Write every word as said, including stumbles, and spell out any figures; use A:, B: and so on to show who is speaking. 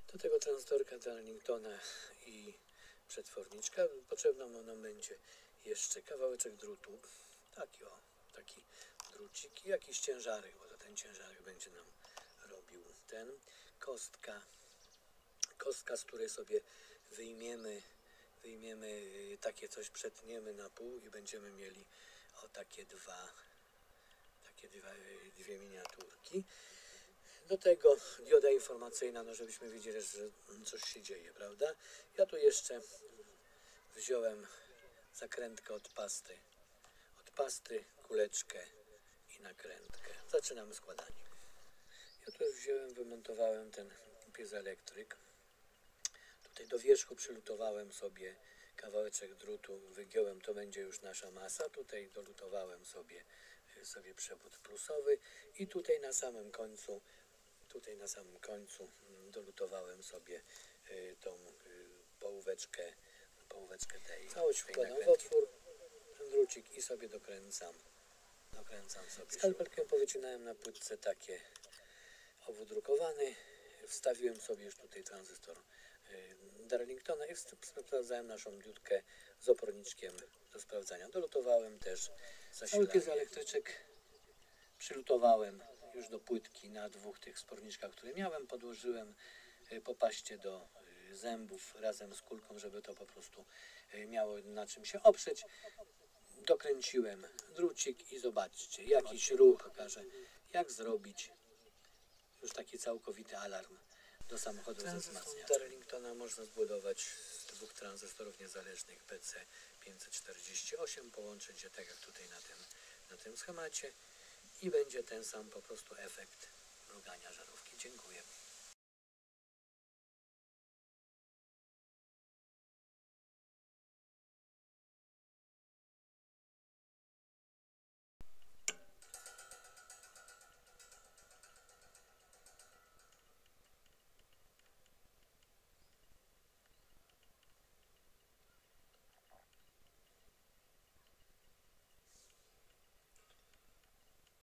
A: Do tego tranzystorka Darlingtona i przetworniczka. Potrzebna nam będzie jeszcze kawałeczek drutu, taki o, taki drucik i jakiś ciężarek, bo to ten ciężarek będzie nam robił ten, kostka, kostka, z której sobie wyjmiemy, wyjmiemy takie coś, przetniemy na pół i będziemy mieli o takie dwa, takie dwa, dwie miniaturki. Do tego dioda informacyjna, no żebyśmy wiedzieli, że coś się dzieje, prawda? Ja tu jeszcze wziąłem zakrętkę od pasty, od pasty, kuleczkę i nakrętkę. Zaczynamy składanie. Ja tu już wziąłem, wymontowałem ten piezoelektryk. Tutaj do wierzchu przylutowałem sobie kawałeczek drutu, wygiąłem, to będzie już nasza masa. Tutaj dolutowałem sobie, sobie przewód plusowy i tutaj na samym końcu Tutaj na samym końcu dolutowałem sobie y, tą y, połóweczkę, połóweczkę tej. Całość wkładam w otwór, ten drucik i sobie dokręcam. Dokręcam sobie. Skalpelkiem powycinałem na płytce takie obwód drukowany. Wstawiłem sobie już tutaj tranzystor y, Darlingtona i sprawdzałem naszą diodkę z oporniczkiem do sprawdzania. Dolutowałem też zasilanie. Cały piezoelektryczek przylutowałem już do płytki na dwóch tych sporniczkach, które miałem, podłożyłem po paście do zębów razem z kulką, żeby to po prostu miało na czym się oprzeć. Dokręciłem drucik i zobaczcie, jakiś ruch pokażę, jak zrobić już taki całkowity alarm do samochodu ze wzmacniaczem. Darlingtona można zbudować z dwóch tranzystorów niezależnych P C pięćset czterdzieści osiem, połączyć je tak jak tutaj na tym, na tym schemacie. I będzie ten sam po prostu efekt mrugania żarówki. Dziękuję.